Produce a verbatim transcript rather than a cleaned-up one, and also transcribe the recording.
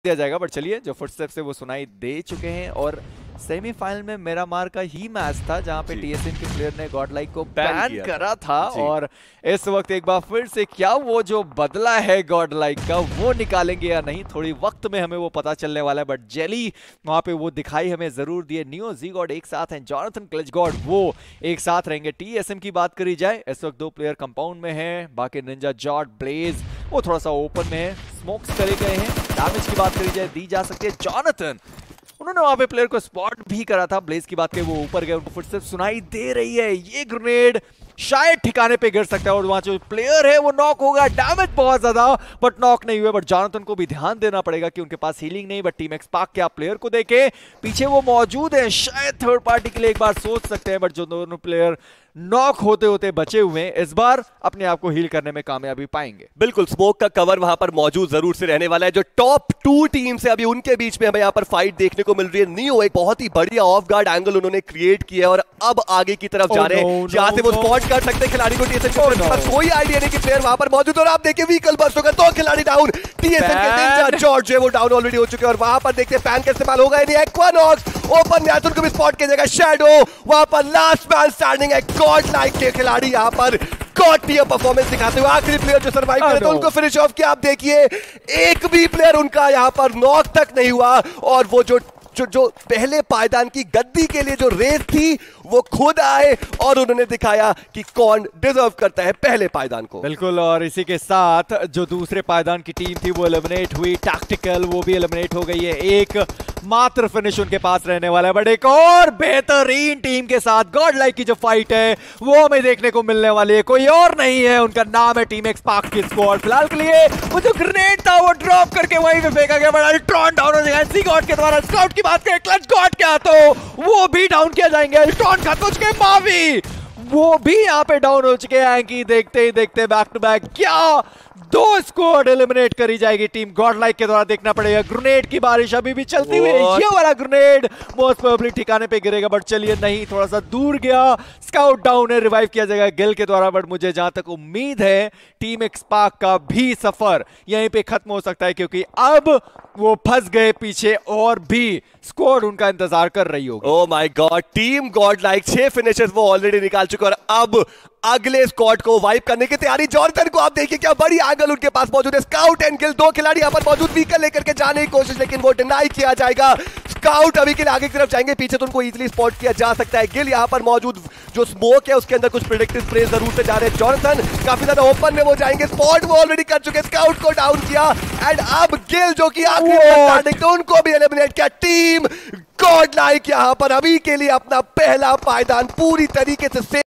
दिया जाएगा, बट चलिए जो फुटस्टेप से वो सुनाई दे चुके हैं। और सेमीफाइनल में मेरा मार का ही मैच था जहां पे टीएसएम के प्लेयर ने गॉड लाइक को बैन करा था, और इस वक्त एक बार फिर से क्या वो जो बदला है गॉड लाइक का वो निकालेंगे या नहीं, थोड़ी वक्त में हमें वो पता चलने वाला है। बट जेली वहां पे वो दिखाई हमें जरूर दिए। नियो जी गॉड एक साथ हैं, जॉनथन क्लच गॉड वो एक साथ रहेंगे। टीएसएम की बात करी जाए इस वक्त दो प्लेयर कंपाउंड में हैं, बाकी निंजा जॉट ब्लेज वो थोड़ा सा ओपन में है, स्मोक्स करे गए हैं। डैमेज की बात करी जाए दी जा सकती है, जॉनथन उन्होंने वहां पे प्लेयर को स्पॉट भी करा था। ब्लेज की बात करें वो ऊपर गए, उनको फुटस्टेप सुनाई दे रही है, ये ग्रेनेड शायद ठिकाने पे गिर सकता है और वहां जो प्लेयर है वो नॉक होगा। डैमेज बहुत ज्यादा बट नॉक नहीं हुए। बट जॉनथन को भी ध्यान देना पड़ेगा कि उनके पास हीलिंग नहीं, बट टीम एक्स पार्क के आप प्लेयर को देखे पीछे वो मौजूद है, शायद थर्ड पार्टी के लिए एक बार सोच सकते हैं। बट जो दोनों प्लेयर नॉक होते होते बचे हुए हैं इस बार अपने आप को हील करने में कामयाबी पाएंगे। बिल्कुल, स्मोक का कवर वहां पर मौजूद जरूर से रहने वाला है। जो टॉप टू टीम से अभी उनके बीच में हमें यहाँ पर फाइट देखने को मिल रही है। नियो एक बहुत ही बढ़िया ऑफ गार्ड एंगल उन्होंने क्रिएट किया और अब आगे की तरफ जा रहे हैं जहां से वो स्पॉट कर सकते हैं खिलाड़ी को। टीएसएम के पास कोई आइडिया नहीं कि प्लेयर वहां पर मौजूद है और आप देखिए व्हीकल बस्ट होकर दो खिलाड़ी डाउन। टीएसएम के निंजा जॉर्ज जो वो डाउन ऑलरेडी हो चुके हैं और वहां पर देखते हैं पैन का इस्तेमाल होगा नहीं। एक्वानॉक्स ओपन में आते उनको भी स्पॉट किया जाएगा। शैडो वहां पर लास्ट मैन स्टैंडिंग है, गॉड लाइक के खिलाड़ी यहाँ पर गॉड टियर परफॉर्मेंस दिखाते हुए आखिरी प्लेयर जो सर्वाइव करे तो उनको फिनिश ऑफ किया। आप देखिए एक भी प्लेयर उनका यहाँ पर नॉक तक नहीं हुआ और वो जो जो जो पहले पायदान की गद्दी के लिए जो रेस थी वो खुद आए और उन्होंने दिखाया कि कौन डिजर्व करता है पहले पायदान को। बिल्कुल, और इसी के साथ जो दूसरे पायदान की टीम थी वो एलिमिनेट हुई। टैक्टिकल वो भी एलिमिनेट हो गई है, एक मात्र फिनिश उनके पास रहने वाला है। बट एक और बेहतरीन टीम के साथ गॉड लाइक की जो फाइट है वो हमें देखने को मिलने वाली है, कोई और नहीं है, उनका नाम है टीम एक्स पार्क की स्क्वाड। फिलहाल के लिए वो जो ग्रेनेड था वो ड्रॉप करके वहीं पे फेंका गया, बट अल्ट्रॉन डाउन हो जाएगा एनसी गॉड के द्वारा। स्काउट की बात करें क्लच गॉड क्या तो वो भी डाउन किया जाएंगे। अल्ट्रॉन खत्म हो चुके, मावी वो भी यहाँ पे डाउन हो चुके हैं। एंकी देखते ही देखते बैक टू बैक क्या दो स्क्वाड एलिमिनेट करी जाएगी टीम गॉड लाइक के द्वारा। देखना पड़ेगा, ग्रेनेड की बारिश अभी भी चलती हुई है। ये वाला ग्रेनेड मोस्ट प्रोबेबली ठिकाने पे गिरेगा, बट चलिए नहीं, थोड़ा सा दूर गया। स्काउट डाउन है, रिवाइव किया जाएगा गिल के द्वारा। बट मुझे जहां तक उम्मीद है टीम एक्स पार्क का भी सफर यहीं पे खत्म हो सकता है, क्योंकि अब वो फंस गए पीछे और भी स्क्वाड उनका इंतजार कर रही होगी। Oh my God, team Godlike छह फिनिशेस वो ऑलरेडी निकाल चुके और अब अगले स्क्वाड को वाइप करने की तैयारी। जॉनथन को आप देखिए क्या बड़ी एंगल उनके पास मौजूद है। स्काउट एंड गिल दो खिलाड़ी यहां पर मौजूद, व्हीकल लेकर के जाने की कोशिश लेकिन वो डिनाई किया जाएगा। स्काउट अभी के लिए आगे की तरफ जाएंगे, पीछे तो उनको इजीली स्पॉट किया जा सकता है। गिल यहां पर मौजूद, जो स्मोक है उसके अंदर कुछ प्रेडिक्टिव स्प्रे जरूर से जा रहे हैं। जॉनथन काफी ज्यादा ओपन में वो जाएंगे, स्पॉट वो ऑलरेडी कर चुके, स्काउट को डाउन किया एंड अब गिल जो कि आखिरी तो उनको भी एलिमिनेट किया। टीम गॉड लाइक यहां पर अभी के लिए अपना पहला पायदान पूरी तरीके से